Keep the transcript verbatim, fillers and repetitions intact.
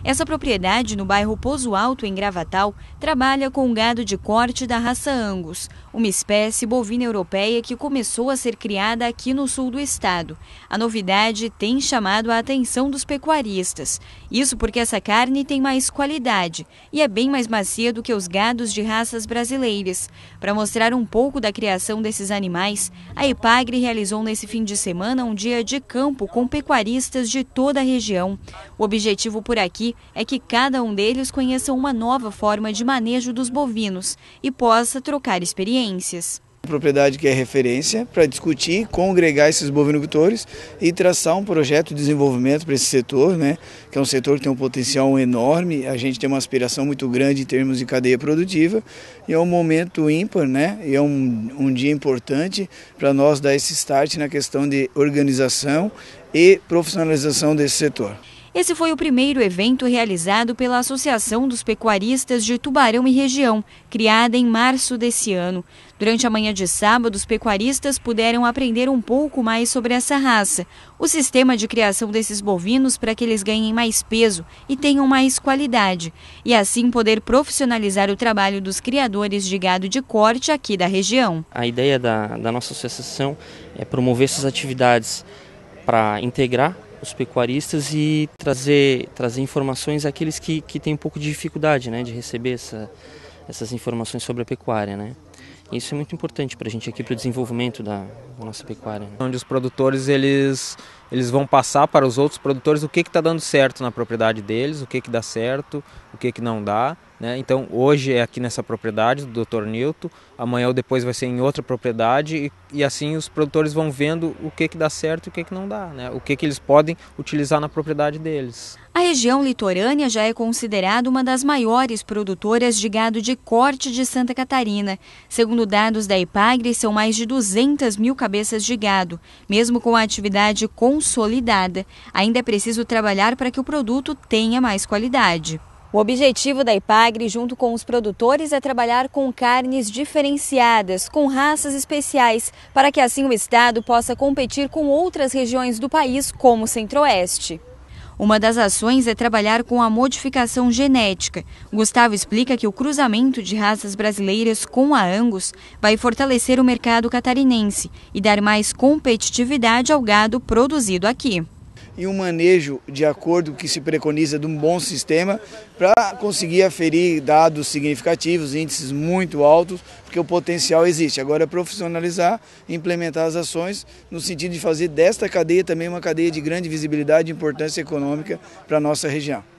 Essa propriedade, no bairro Pozo Alto, em Gravatal, trabalha com gado de corte da raça Angus, uma espécie bovina europeia que começou a ser criada aqui no sul do estado. A novidade tem chamado a atenção dos pecuaristas. Isso porque essa carne tem mais qualidade e é bem mais macia do que os gados de raças brasileiras. Para mostrar um pouco da criação desses animais, a Epagre realizou nesse fim de semana um dia de campo com pecuaristas de toda a região. O objetivo por aqui é que cada um deles conheça uma nova forma de manejo dos bovinos e possa trocar experiências. Uma propriedade que é referência para discutir, congregar esses bovinocultores e traçar um projeto de desenvolvimento para esse setor, né? Que é um setor que tem um potencial enorme, a gente tem uma aspiração muito grande em termos de cadeia produtiva e é um momento ímpar, né? E é um, um dia importante para nós dar esse start na questão de organização e profissionalização desse setor. Esse foi o primeiro evento realizado pela Associação dos Pecuaristas de Tubarão e Região, criada em março desse ano. Durante a manhã de sábado, os pecuaristas puderam aprender um pouco mais sobre essa raça, o sistema de criação desses bovinos para que eles ganhem mais peso e tenham mais qualidade, e assim poder profissionalizar o trabalho dos criadores de gado de corte aqui da região. A ideia da, da nossa associação é promover essas atividades para integrar os pecuaristas e trazer, trazer informações àqueles que, que têm um pouco de dificuldade, né, de receber essa, essas informações sobre a pecuária, né? Isso é muito importante para a gente aqui, para o desenvolvimento da, da nossa pecuária, né? Onde os produtores eles, eles vão passar para os outros produtores o que está dando certo na propriedade deles, o que, que dá certo, o que, que não dá. Né? Então hoje é aqui nessa propriedade do doutor Nilton, amanhã ou depois vai ser em outra propriedade e, e assim os produtores vão vendo o que, que dá certo e o que, que não dá, né? O que, que eles podem utilizar na propriedade deles. A região litorânea já é considerada uma das maiores produtoras de gado de corte de Santa Catarina. Segundo dados da Epagre, são mais de duzentas mil cabeças de gado. Mesmo com a atividade consolidada, ainda é preciso trabalhar para que o produto tenha mais qualidade. O objetivo da Epagre, junto com os produtores, é trabalhar com carnes diferenciadas, com raças especiais, para que assim o estado possa competir com outras regiões do país, como o Centro-Oeste. Uma das ações é trabalhar com a modificação genética. Gustavo explica que o cruzamento de raças brasileiras com a Angus vai fortalecer o mercado catarinense e dar mais competitividade ao gado produzido aqui. E um manejo de acordo com o que se preconiza de um bom sistema para conseguir aferir dados significativos, índices muito altos, porque o potencial existe. Agora é profissionalizar e implementar as ações no sentido de fazer desta cadeia também uma cadeia de grande visibilidade e importância econômica para a nossa região.